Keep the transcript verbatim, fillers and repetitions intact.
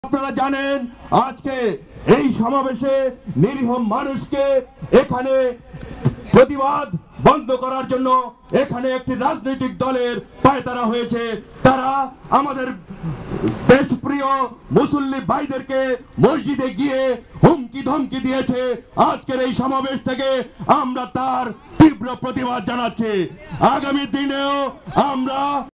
আপনারা জানেন আজকে এই সমাবেশে নিরীহ মানুষকে এখানে প্রতিবাদ বন্ধ করার জন্য এখানে একটি রাজনৈতিক দলের পায়তারা হয়েছে। তারা আমাদের দেশপ্রিয় মুসল্লি ভাইদেরকে মসজিদে গিয়ে হুমকি ধমকি দিয়েছে। আজকের এই সমাবেশ থেকে আমরা তার তীব্র প্রতিবাদ জানাচ্ছি। আগামী দিনেও আমরা